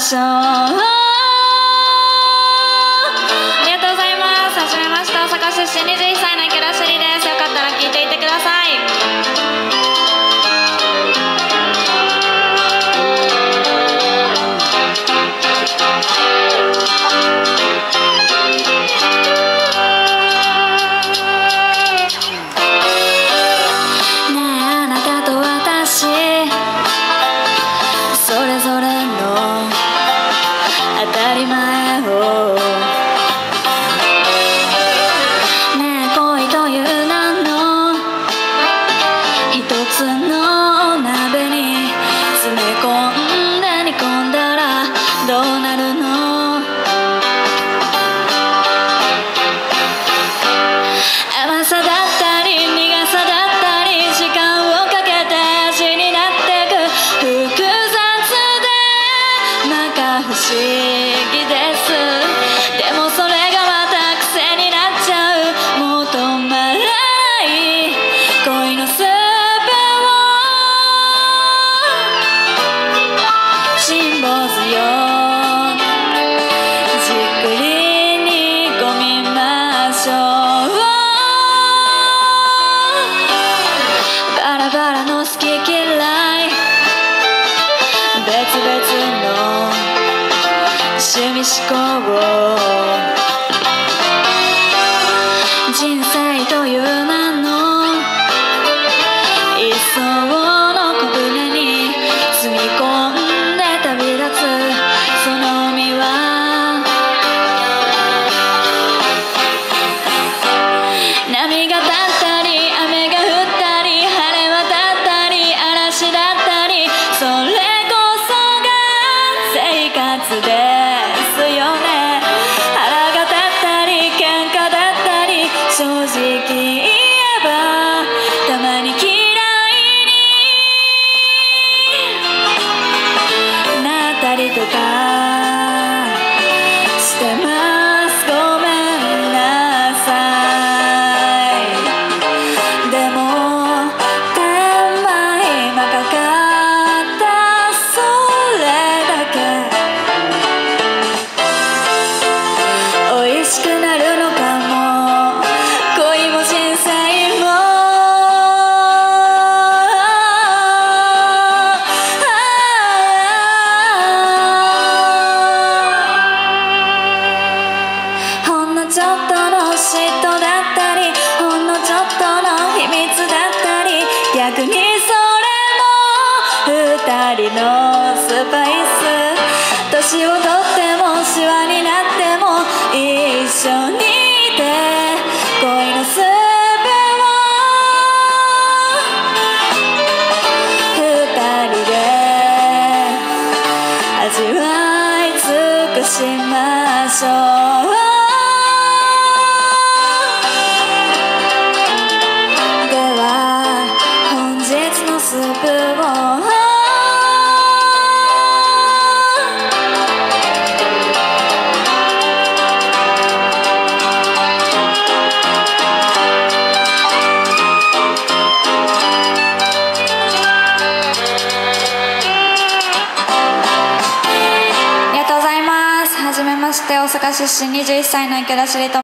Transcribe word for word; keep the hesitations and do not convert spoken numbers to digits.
しょう。ありがとうございます。はじめまして、大阪出身にじゅういっさいの池田朱里です。よかったら聴いていてください。当たり前をねえ恋という名の一つの鍋に詰め込んで煮込んだらどうなるの。甘さだったり苦さだったり時間をかけて味になってく複雑でなんか不思議です。でもそれがまた癖になっちゃう。もう止まらない恋のスープを辛抱強じっくり煮込みましょう。バラバラの好き嫌い別々の趣味思考を人生という名の一層の小舟に積み込んで旅立つその海は波が立ったり雨が降ったり晴れ渡ったり嵐だったりそれこそが生活ですよね。腹が立ったり喧嘩だったり正直言えばたまに嫌いになったりとかしてます。ごめんなさい。でも手間暇かかったそれだけ美味しくなるのかも恋も人生も。ほんのちょっとの嫉妬だったりほんのちょっとの秘密だったり逆にそれも二人のスパイス。年をとってもシワになっても一緒にいて恋のスープを二人で味わい尽くしましょう。では本日のスープを大阪出身にじゅういっさいの池田朱里と